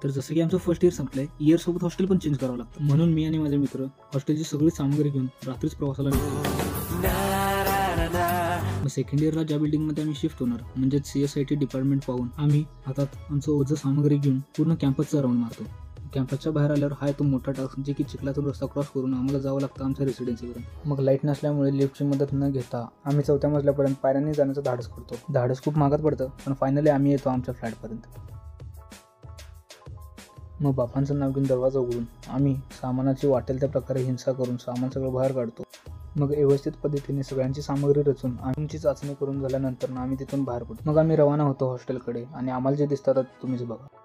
तर जसं की आमचं फर्स्ट इयर संपलंय, इयर सोबत हॉस्टेल पण चेंज करावं लागतं. म्हणून मी आणि माझे मित्र हॉस्टेलची सगळी सामग्री घेऊन रात्रीच प्रवासाला निघतो. मग सेकंड इयरला ज्या बिल्डिंगमध्ये आम्ही शिफ्ट होणार म्हणजे CSIT डिपार्टमेंट पाहून आम्ही हातात आमचं ओझं सामग्री घेऊन पूर्ण कॅम्पसचा राऊंड मारतो. कॅम्पसच्या बाहेर आल्यावर हा तो मोठा टास्क जे की चिखलातून रस्ता क्रॉस करून आम्हाला जावं लागतं आमच्या रेसिडेन्सीपर्यंत. मग लाईट नसल्यामुळे लिफ्टची मदत न घेता आम्ही 4थ्या मजल्यापर्यंत पायऱ्यांनी जाण्याचं धाडस करतो. धाडस खूप महागात पडतं, पण फायनली आम्ही येतो आमच्या फ्लॅटपर्यंत. मग बापांचं नाव घेऊन दरवाजा उघडून आम्ही सामानाची वाटेल त्या प्रकारे हिंसा करून सामान सगळं बाहेर काढतो. मग व्यवस्थित पद्धतीने सगळ्यांची सामग्री रचून आमची चाचणी करून झाल्यानंतर आम्ही तिथून बाहेर पडतो. मग आम्ही रवाना होतो हॉस्टेलकडे आणि आम्हाला जे दिसतात तुम्हीच बघा.